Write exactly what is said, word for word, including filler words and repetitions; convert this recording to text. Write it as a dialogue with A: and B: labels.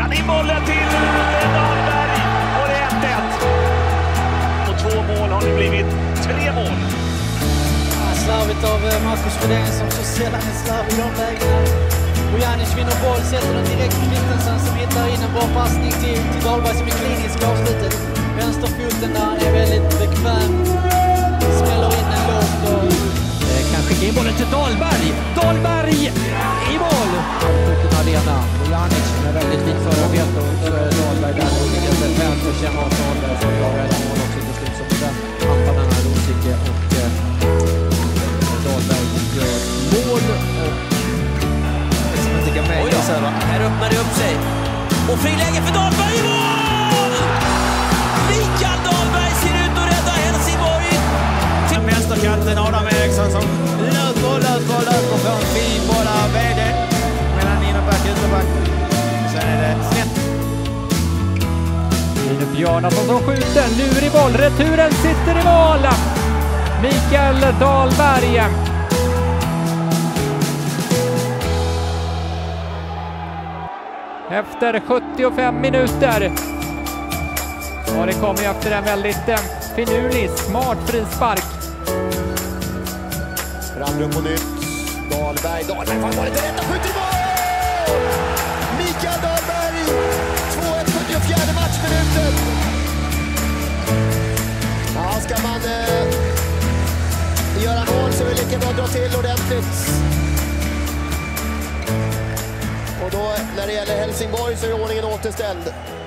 A: han in bollen till Dahlberg och det är ett ett. Och två mål har det blivit tre mål.
B: Slarvigt av Marcus Fredén som så sällan är slarv i de lägena. Bojanic vinner boll, sätter den direkt på Christensen som hittar in en bra passning till, till Dahlberg som är klinisk i avslutet. Vänsterfoten där är väldigt bekväm. Smäller in en lågt och
C: kan skicka in bollen till Dahlberg. Dahlberg i mål! Putten arena. Bojanic med väldigt fint förarbete och så är Dahlberg där och ligger sig fält och känner av Dahlberg som var redan mål också till slut. Så där hampar den här Rosicke och eh, Dahlberg gör mål och liksom inte kan med.
D: Oj då, här öppnar det upp sig. Och friläge för Dahlberg i mål! Mikael Dahlberg ser ut att rädda Helsingborg.
E: Till vänsterkanten Adam Eriksson som löper, löper, löper för en fin boll av V D. Mellan innerback och ytterback. Sen är det snett.
C: Linus Bjarnason som skjuter, lurig boll, returen sitter i mål! Mikael Dahlberg. Efter sjuttiofem minuter. Och det kommer ju efter en väldigt eh, finurlig, smart frispark.
F: Brandrum på nytt. Dahlberg, Dahlberg får bollen till rätta, skjuter i mål! Mikael Dahlberg! två ett, sjuttiofjärde matchminuten. Ja, ska man eh, göra mål så är det lika bra att dra till ordentligt. Och då, när det gäller Helsingborg så är ordningen återställd.